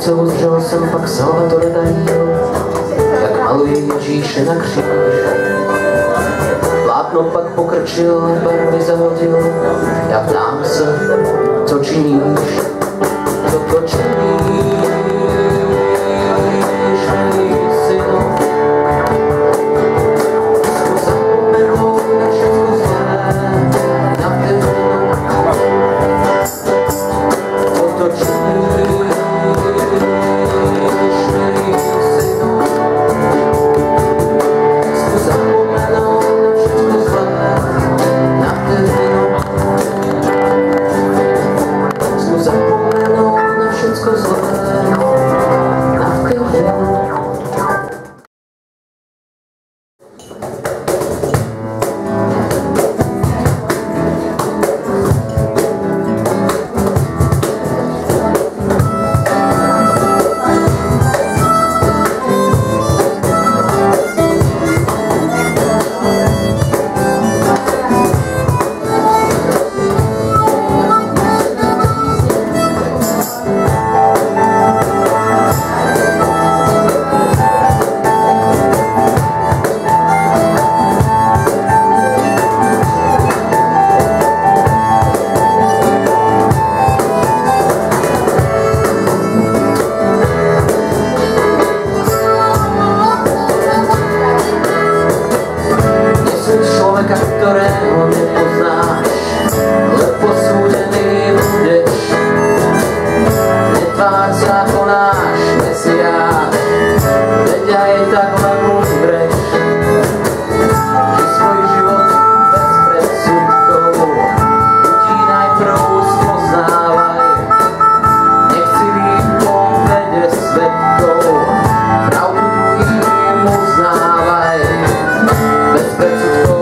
co uzřel jsem pak Salvatore Dalího, jak maluje Ježíše na kříž. Plátno pak pokrčil, barvy zahodil, já ptám se, co činíš, co to činíš, milý synu. Zkus zapomenout na všechno zlé, na vinu, co to činíš, milý synu. Zkus zapomenout na všechno zlé, na vinu. Zkus zapomenout na všechno zlé, na vinu. Ktorého nepoznáš, ale posúdený budeš. Netvár sa ako náš Mesiáš, veď aj takhle umreš. Ži svoj život bez predsudkov, ľudí najprv spoznávaj. Nech si výkom vede svedkov, pravdu druhým uznávaj. Bez predsudkov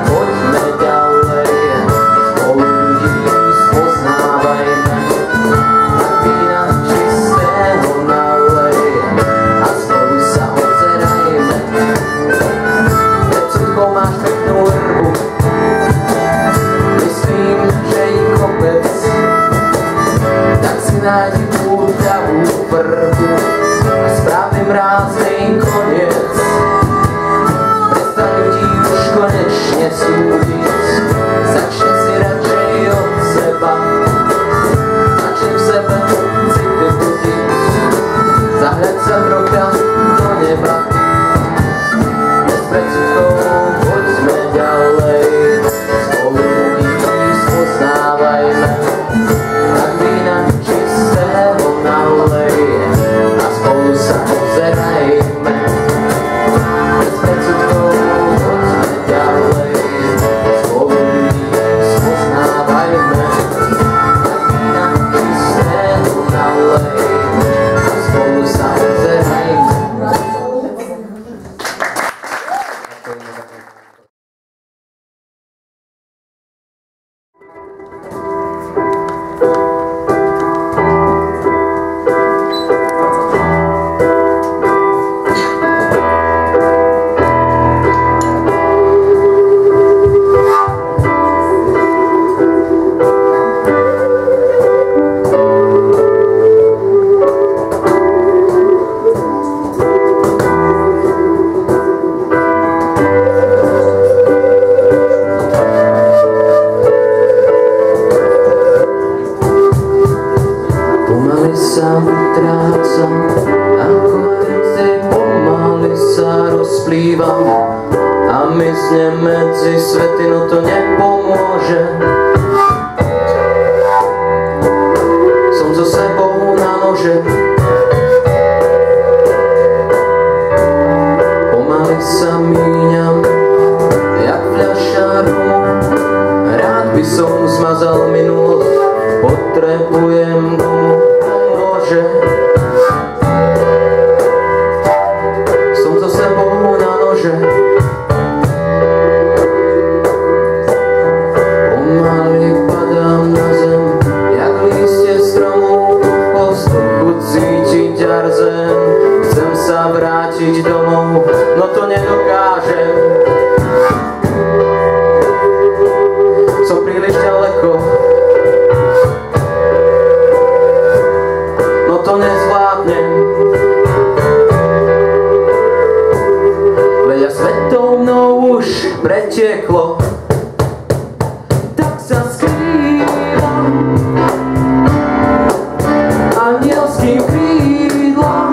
nájdi púťavú vrbu a správny mráznej koniec. Prestaň ľudí už konečne súdiť, začne si radšej od seba. Začni v sebe city budiť, zahľaď sa trocha do neba. Bez predsudkov poďme ďalej, spolu ľudí spoznávajme. Tak vína čistého nalej a spolu sa pozerajme. Bez predsudkov poďme ďalej, spolu ľudí spoznávajme. Tak vína čistého nalej a spolu sa pozerajme. Trácam, ako hviezdy pomaly sa rozplývam a mysne medzi svety, no to nepomôže. Som so sebou na nože, pomaly sa míňam jak fľaša rumu. Rád by som zmazal minulosť, potrebujem gumu. Som so sebou na nože, pomaly preteklo, tak sa skrývam anielským krídlam.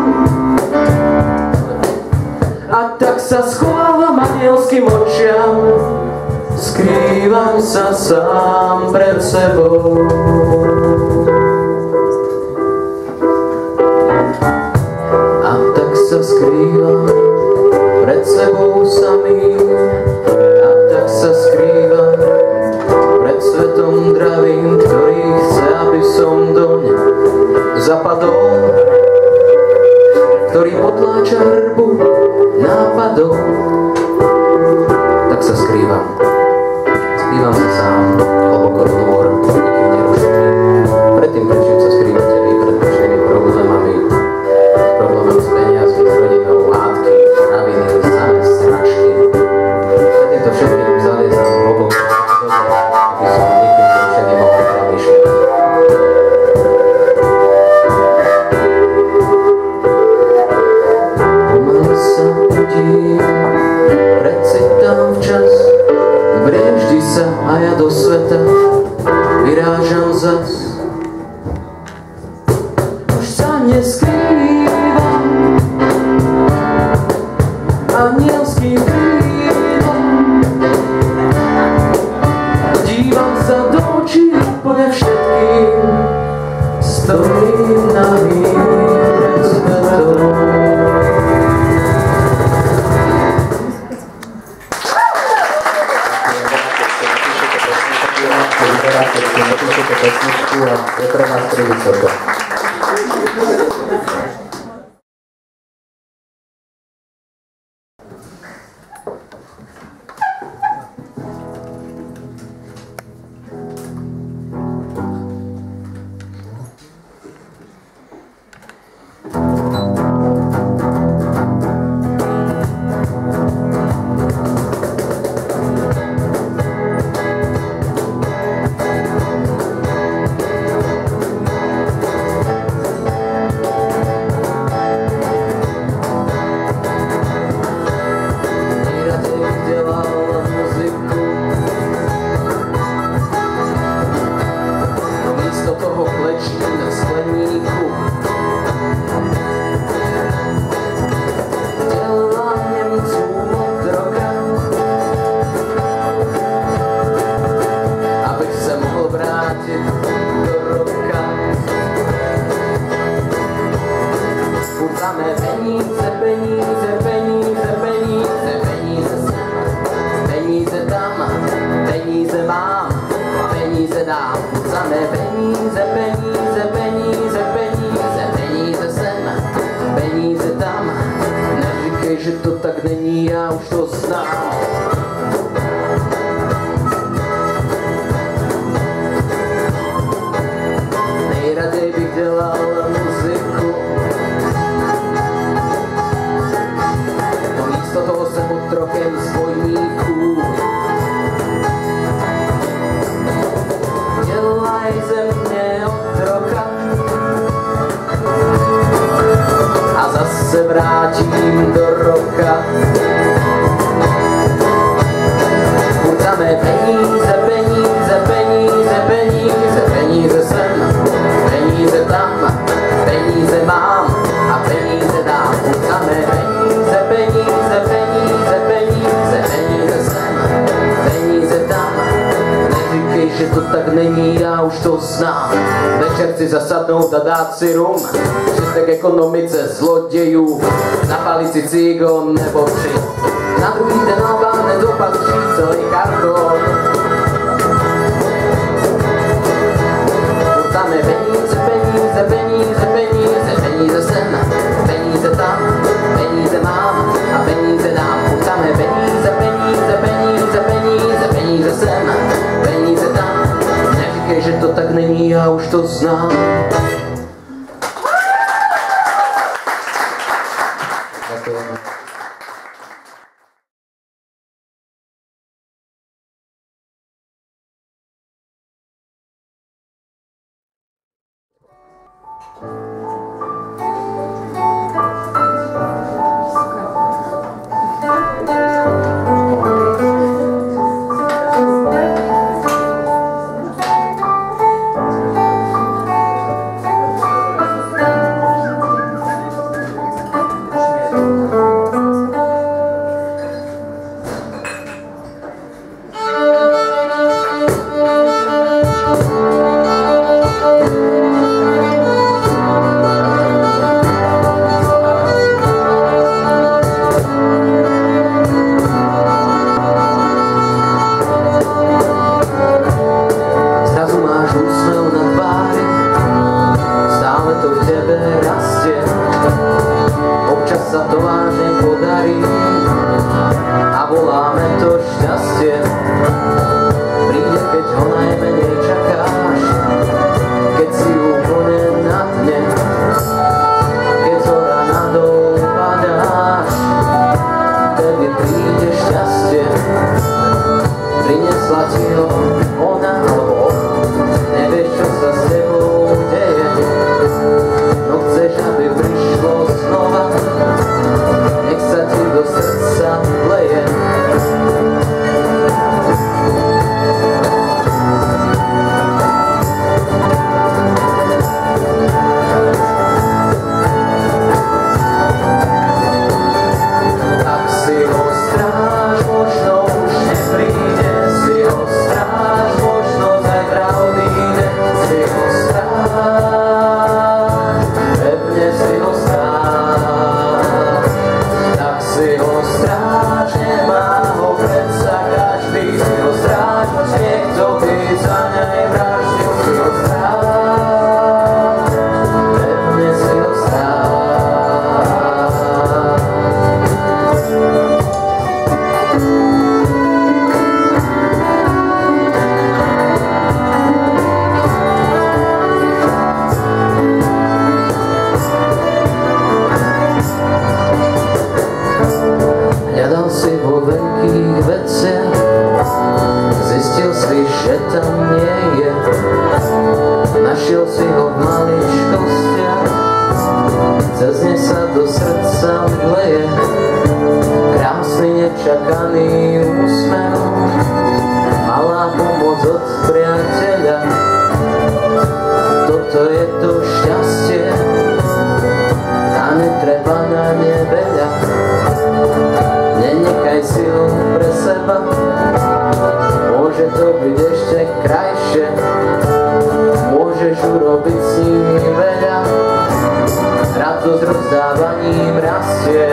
A tak sa schovávam anielským očiam, skrývam sa sám pred sebou. A tak sa skrývam pred sebou samým, a tak sa skrývam pred svetom dravým, ktorý chce, aby som doň zapadol, ktorý potláča hrbu nápadov. Tak sa skrývam, skrývam sa sám, hlboko do nôr, nikým nerušený. Predtým, prečím sa skrývate vy pred všetkými problémami s peniazmi, s rodinou, hádky, raviny, samé stračky. Pred týmto všetkým zaliezam hlboko do zem, aby som nikým nerušený mohol premýšľať. Pomaly sa budím, precitám včas, brieždi sa a ja do sveta vyrážam zas. Už sa neskrývam anielským krídlom, dívam sa do očí úplne všetkým, stojím nahým pred svetom. Napíšete pesničku a je pre nás príliš vysoko. Že to tak není, já už to znám. Nejraději bych dělal muziku, no místo toho jsem otrokem zbojníků. Dělaj ze mě otroka a zase vrátím do roka. Furt samé peníze, peníze, peníze, peníze, peníze sem, peníze tam, peníze mám a peníze dám. Furt samé peníze, peníze, peníze, peníze, peníze sem, peníze tam. Neříkej, že to tak není, já už to znám. Večer chci zasadnout a dát si rum, k ekonomice zlodějů, zapálit si cigon nebo tři. Na druhý den na vám nedopatří celý karton. Furt samé peníze, peníze, peníze, peníze, peníze sem, peníze tam, peníze mám a peníze dám. Furt samé peníze, peníze, peníze, peníze, peníze sem, peníze tam. Neříkej, že to tak není, já už to znám. v maličkostiach, cez ne sa do srdca vleje krásny nečakaný úsmev, malá pomoc od priateľa. Toto je to šťastie a netreba na ne veľa. Nenechaj si ho pre seba, môže to byť ešte krajšie, môžeš urobiť s ním veľa, radosť rozdávaním rastie.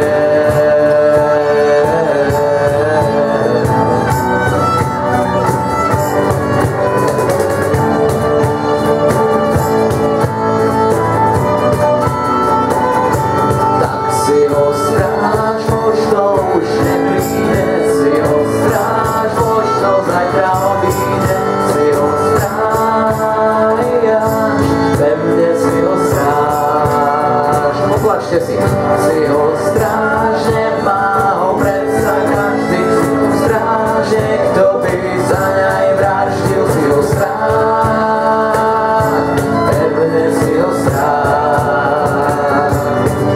Si ho strážne, má ho predsa každý, strážne, kto by za ňaj vraždil. Si ho stráž, pevne si ho stráž.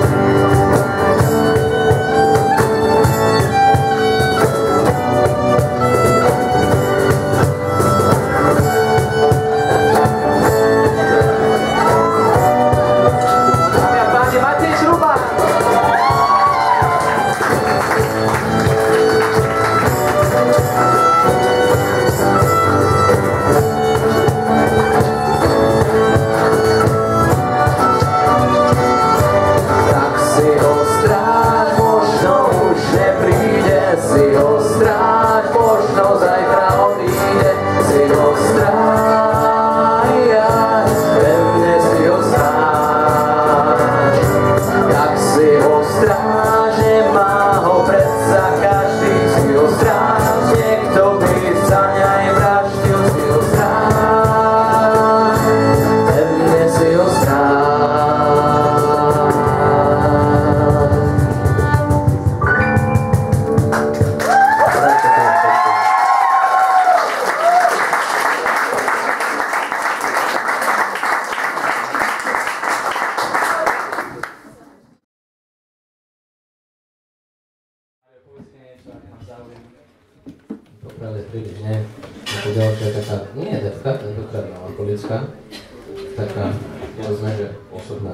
Popravde približne, ako ďalšia taká, nie je devka, tentokrát melancholická, taká, povedzme, že osobná.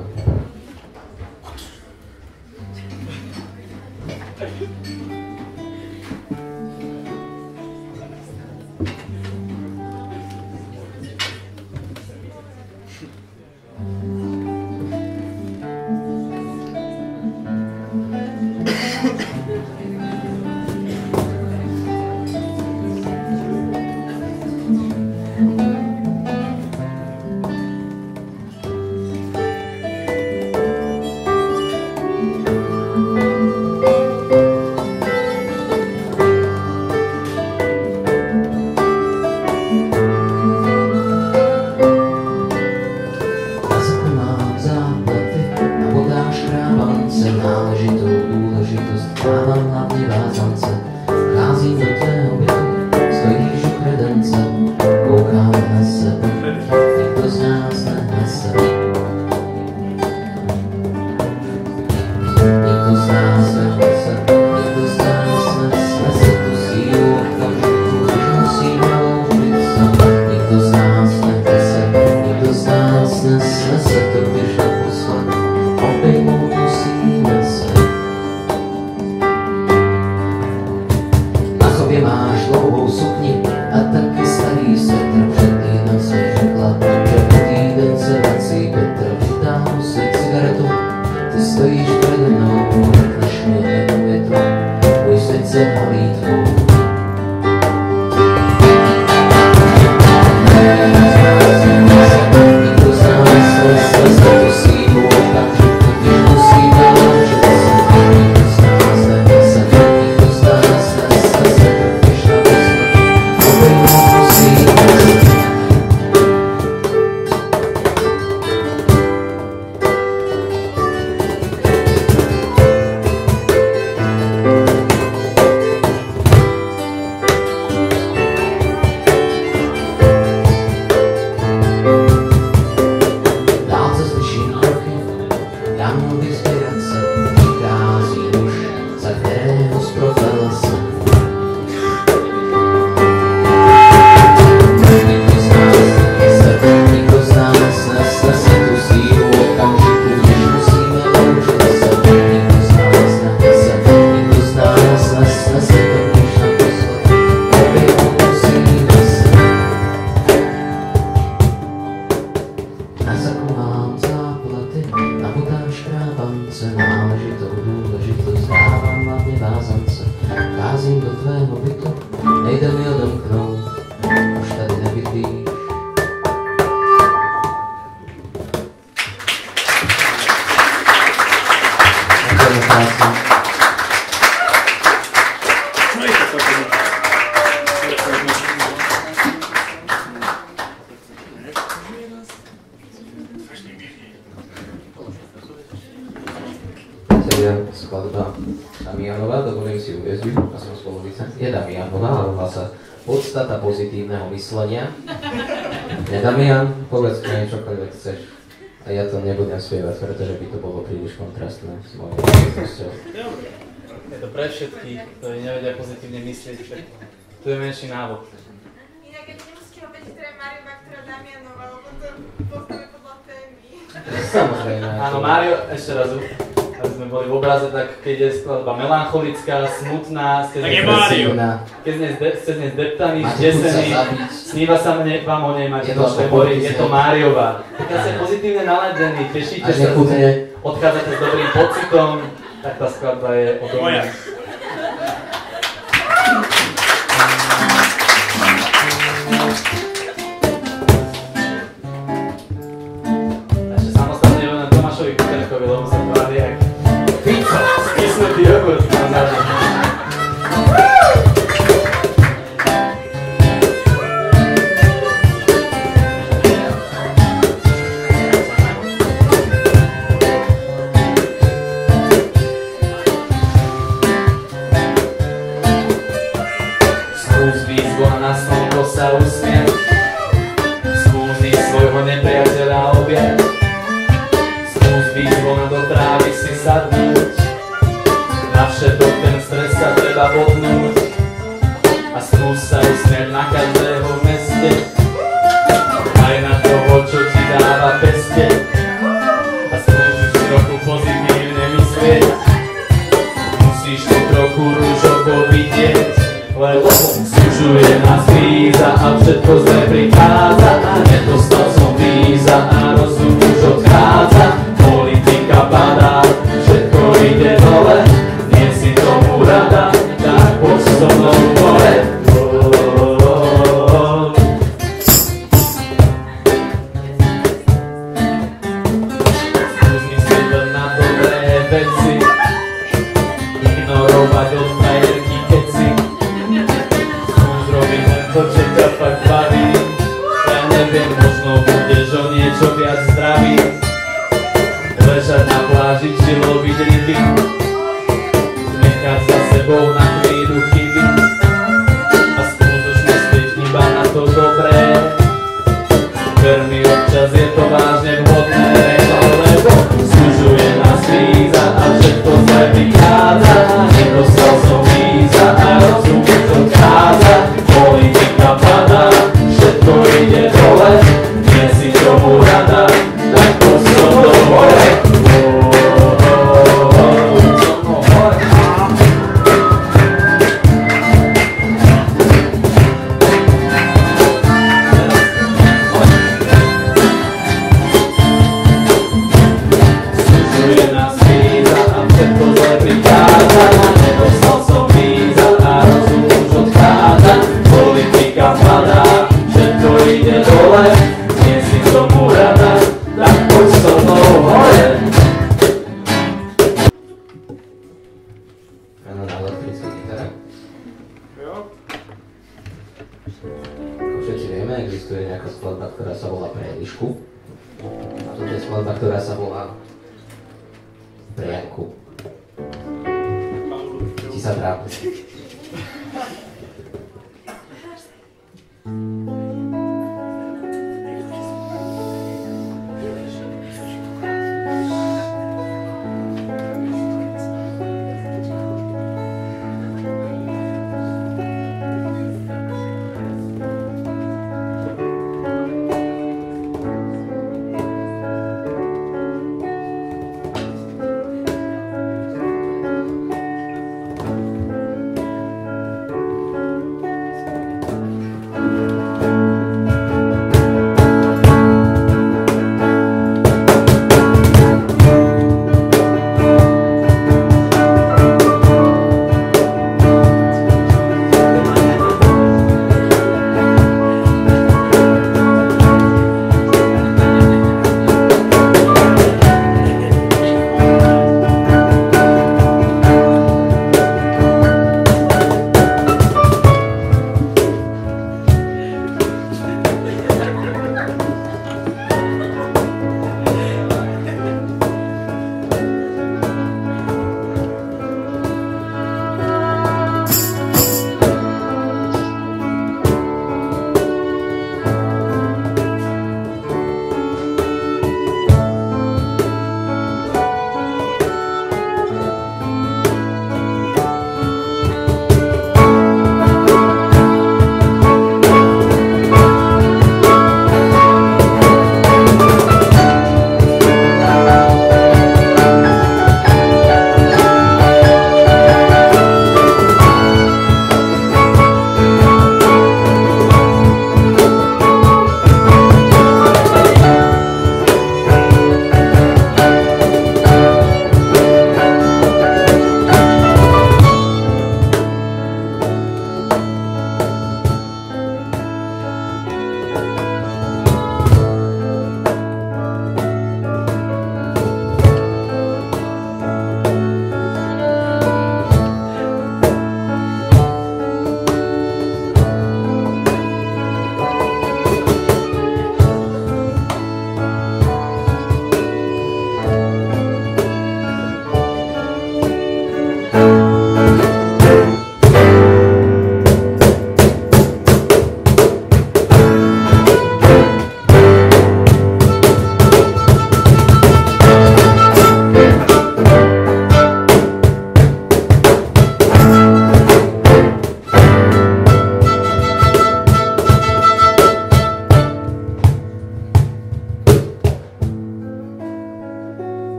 saku mám záplaty, na botách škrábance, náležitou důležitost dávám hlavně vázance. Vázím do tvého bytu, nejde mi odomknout, už tady nebydlíš. Skladba Damianova, dovolím si uviezť, a som spoluvice, je Damianova, ale volá sa Podstata pozitívneho myslenia. Je Damian, povedz mi čokoľvek chceš. A ja to nebudem spievať, pretože by to bolo príliš kontrastné s mojou osobnosťou. Je to pre všetkých, ktorí nevedia pozitívne myslieť, tu je menší návod. Inak ja nemusíte opäť, ktorá je Mariova, ktorá Damianova, lebo to postavíme podľa témy. Samozrejme. Áno, Mário, ešte raz, aby sme boli v obraze, tak keď je skladba melancholická, smutná, ste dnes deptaní, zdesení, sníva sa vám o nej, máte nočné bory, je to Máriova. Keď ste pozitívne naladení, tešíte sa, odchádzate s dobrým pocitom, tak tá skladba je o tom. Takže samostatne len Tomášovi Kuterkovi, lebo sa tvári jak skysnutý jogurt na záde. Skús výzvu a na slnko sa usmieť, skúsi svojho nepriateľa objať, skús výzvu na do trávy si sadnúť, na všetok ten stres sa treba bodnúť a skús sa usmieť na každého v meste, aj na toho, čo ti dáva peste a skús už trochu pozitívne myslieť, musíš to trochu rúžovo vidieť, lebo sužuje nás kríza a všetko zle prichádza a nedostal som víza a rozum už odchádza, politika padá, všetko ide dole, nie si tomu rada, tak poď so mnou hore. Skús myslieť len na dobré veci, ignorovať od frajerky keci, skús robiť len to, čo ťa fakt baví, ja neviem, možno budeš o niečo viac zdravý, ležať na pláži či loviť ryby, nechať za sebou na chvíľu chyby a skús už myslieť iba na to dobré, ver mi, občas je to vážne vhodné, lebo sužuje nás kríza a všetko zle vychádza, nedostal som víza a rozum už odchádza, politika padá, všetko ide dole, nie si tomu rada, tak poď so mnou hore. Sužuje nás kríza a všetko zle prichádza, nedostal som víza a rozum už odchádza, politika padá, všetko ide dole, nie si tomu rada, tak poď so mnou hore. Áno, na elektrickej gitare. Ako všetci vieme, existuje nejaká skladba, ktorá sa volá Pre Elišku. A toto je skladba, ktorá sa volá Pre Janku. Ti sa trápi.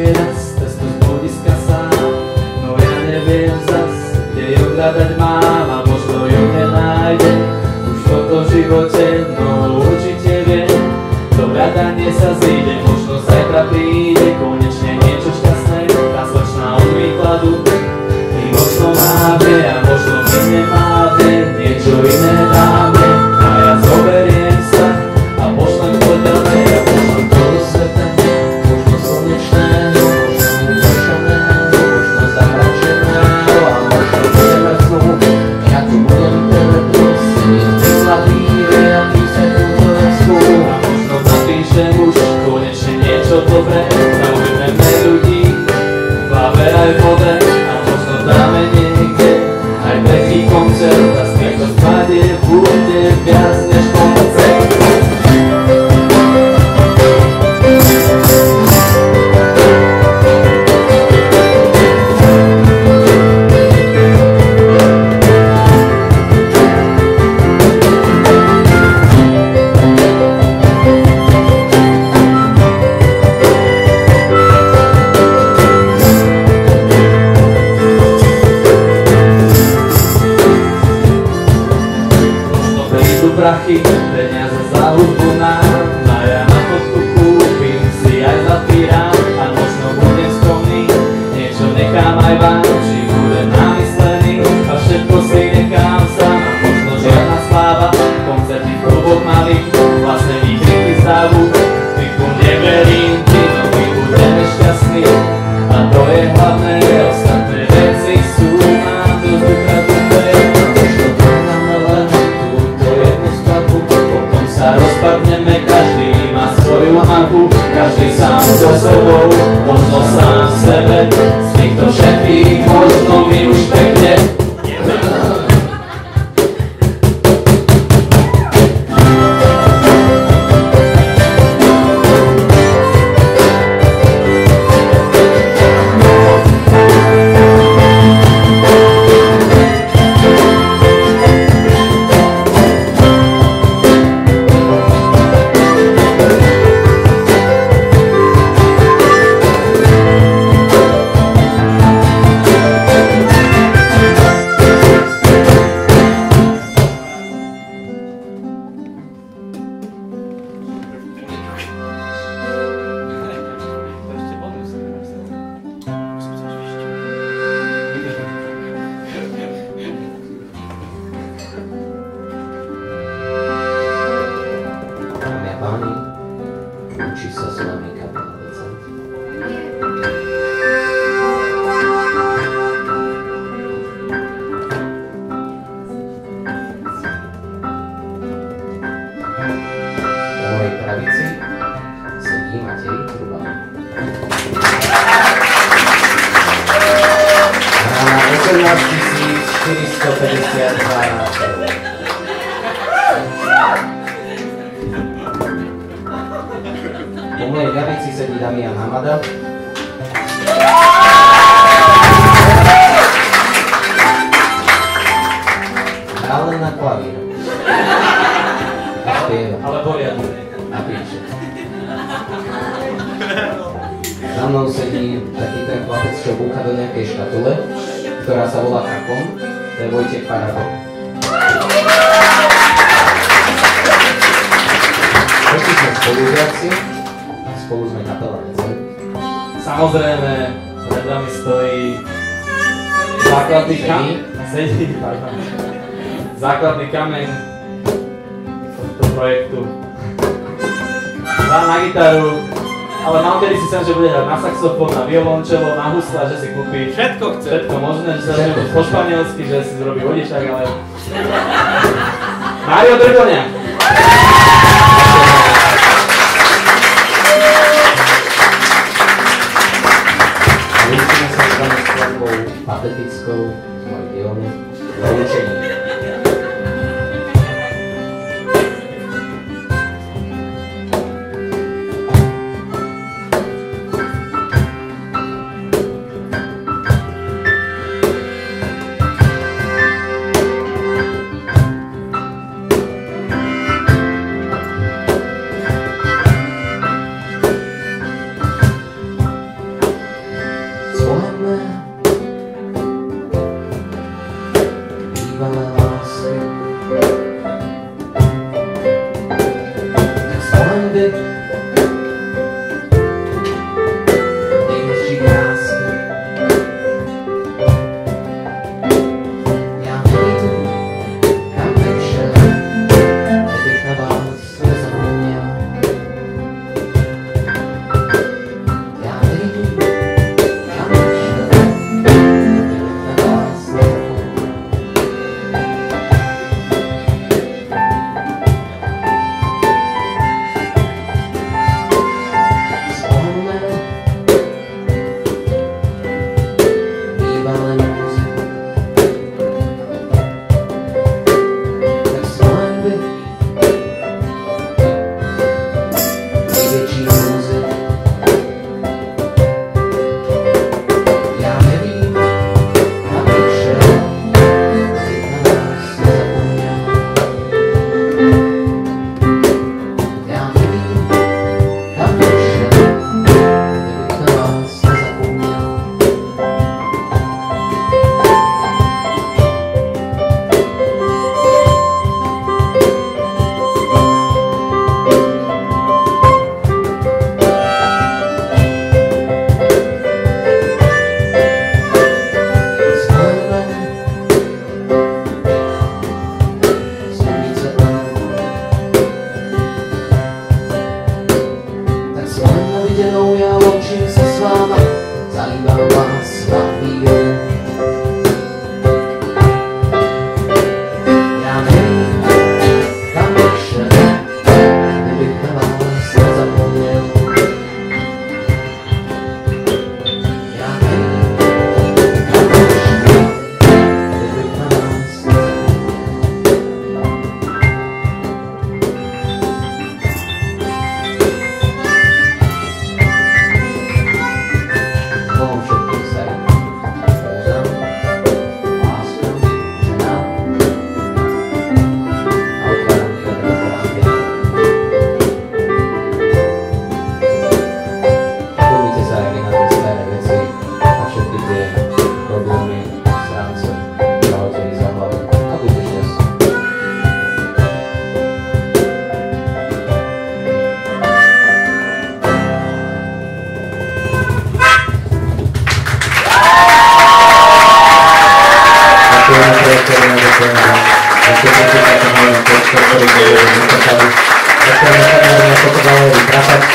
je raz cestu z bludiska sám. No ja neviem zas, kde ju hľadať mám a možno ju nenájdem. Už v tomto živote, no určite viem, to hľadanie sa zíde, možno zajtra príde konečne niečo šťastné. Tá slečná od výkladu mi možno máme a možno my nemáme, niečo iné dáme a ja zoberiem sa a pošlem podelné a pošlem to do sveta. Možno slnečného, možno umršaného, možno zamračeného a možno bude mrznu. Ja tu budem tebe prosiť, vyslatý a písať túto vecku a možno napíšem už konečne niečo dobré. Zaujmeme ľudí v hlave aj v vode a možno dáme niekde aj tretí koncert a z týchto skladieb bude viac než koncert. Prachy, peniaze za hudbu nám, a ja na fotku kúpim si aj zlatý rám a možno budem skromný, niečo nechám aj vám, či budem namyslený a všetko si nechám sám a možno žiadna sláva, koncerty v kluboch malých, vlastne výkriky stavu, typu neverím ti, no my budeme šťastní a to je hlavné, ostatné veci sú nám dosť ukradnuté. Rozpadneme, každý má svoju mapu, každý sám so sebou, možno sám sebe, z týchto všetkých možno my už pekne Po mojej ľavici sedí Damian Hamada. Hrá len na klavír. A spieva. ale poriadne. A píše. Za mnou sedí taký ten chlapec, čo búcha do nejakej škatule, ktorá sa volá Kapom. To je Vojtech Parabol. Všetci sme spolužiaci, spolu sme kapela Necel. Samozrejme, pred vami stojí základný kameň. Základný kameň tohto projektu. Hrá na gitaru, ale mal kedy si sem, že bude hrať na saxofón, na violončelo, na husla, že si kúpi všetko možné, že sa robí po španielsky, že si zrobí vodičák, ale... Mário Drgoňa! Lúčime sa s vami skladbou patetickou z mojej dielne Lúčenie.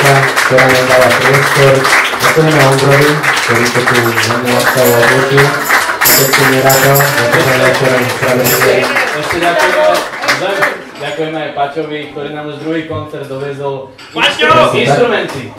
Trafačka, ktorá nám dala priestor. Ďakujeme Ondrovi, ktorý to tu veľmi láskavo odložil. Ďakujeme Rado, ďakujeme večerem spravedlivé. Ešte ďakujeme aj Paťovi, ktorý nám už druhý koncert dovezol instrumenty.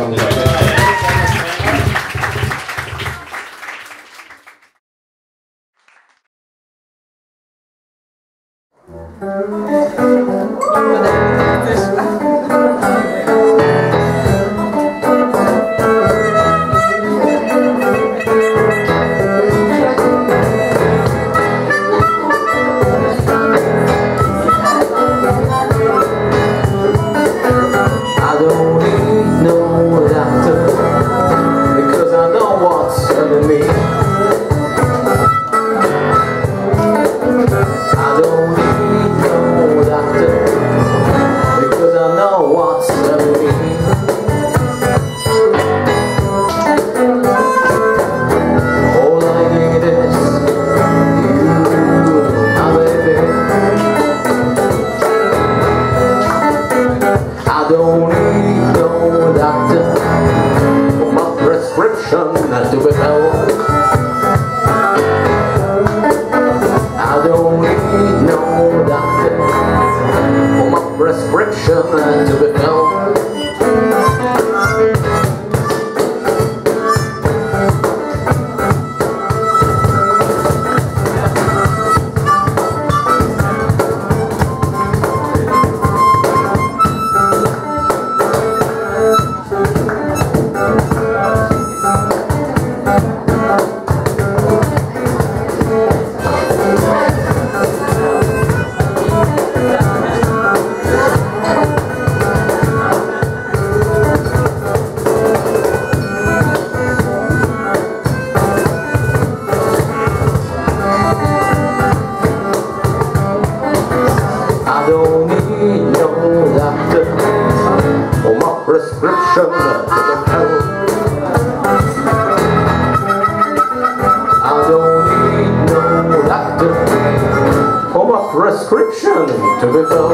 Prescription to be filled.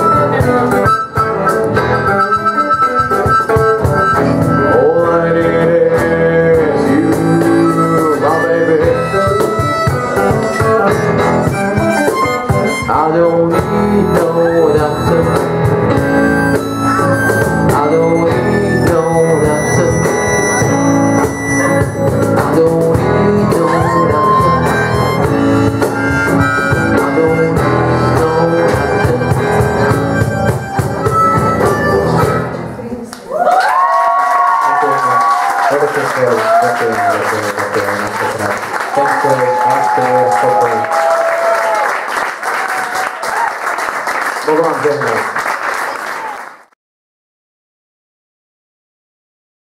All I need is you, my baby. I don't need no doctor. I don't need no doctor. I don't need no doctor. I don't need Boh vám žehnal.